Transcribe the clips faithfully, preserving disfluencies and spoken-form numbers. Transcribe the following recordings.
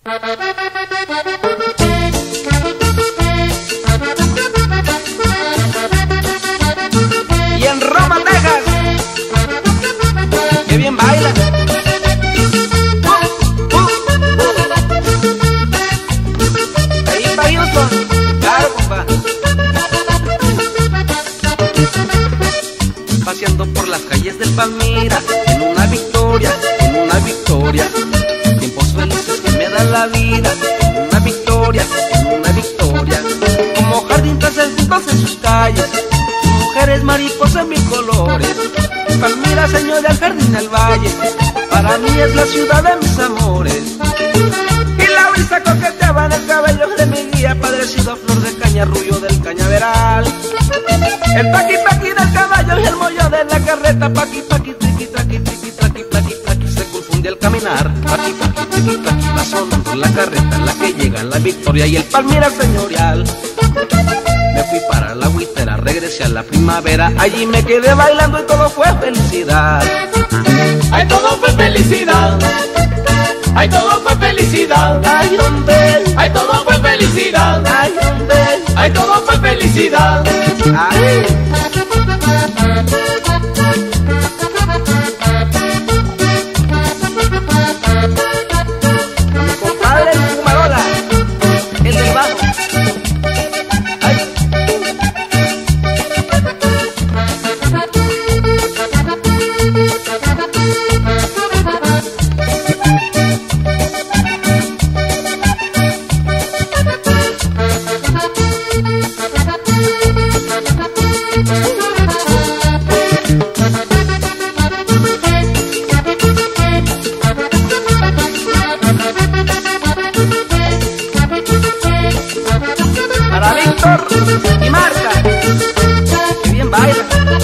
Y en Roma, Texas, qué bien baila. Uh, uh, uh. Ahí para Houston, claro, compa. Paseando por las calles del Palmira, en una victoria, en una victoria. Tiempos felices que me da la vida, en una victoria, en una victoria. Como jardín trascendidos en sus calles, mujeres mariposas mil colores. Palmira, señor del jardín del valle, para mí es la ciudad de mis amores. Y la brisa coqueteaba en el cabello de mi guía, padrecito flor de caña, rubio del cañaveral. El paqui paqui del caballo y el mollo de la carreta, paqui paqui, triqui traqui, triqui traqui, plaqui plaqui, se confunde al caminar. Paqui paqui, triqui traqui, va sonando la carreta, la que llega en la victoria y el Palmira señorial. Me fui para la Huitera, regresé a la primavera, allí me quedé bailando y todo fue felicidad. Ay, todo fue felicidad. Ay, todo fue felicidad. Ay, hombre, Ay, todo fue felicidad. ay, hombre, Ay, todo fue felicidad. ay. Mi compadre el Fumarola, el del bajo. Ay. Para Víctor y Marta, que bien baila.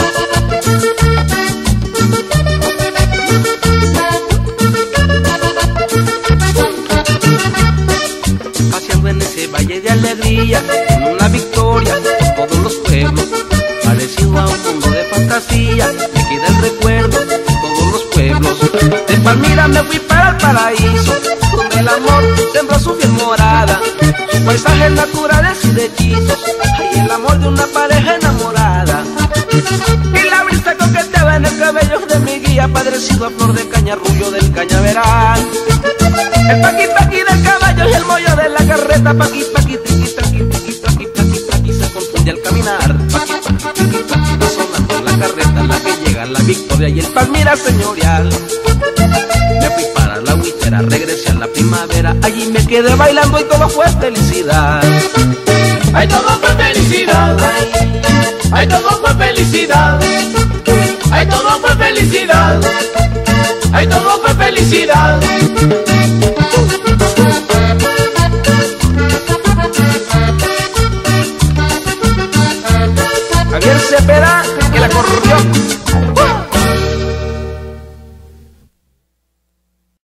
Paseando en ese valle de alegría, en una victoria por todos los pueblos, parecido a un mundo de fantasía, me queda el recuerdo de todos los pueblos. De Palmira me fui para el paraíso, donde el amor sembró su piel morada, sus paisajes naturales y de hechizos, hay el amor de una pareja enamorada. Y la brisa coqueteaba en el cabello de mi guía, padrecito a flor de caña, rubio del cañaveral. El paqui paqui del caballo y el mollo de la carreta, paqui paqui, triqui traqui, triqui traqui, plaqui plaqui, se confunde al caminar. Paqui paqui, triqui traqui, va sonando la carreta, la que llega a la victoria y el Palmira señorial. Me fui para la Huitera, regresé a la primavera, allí me quedé bailando y todo fue felicidad. Ay, todo fue felicidad. Ay, todo fue felicidad. Ay, todo fue felicidad. Ay, todo fue felicidad. Javier Cepeda, que la corrió.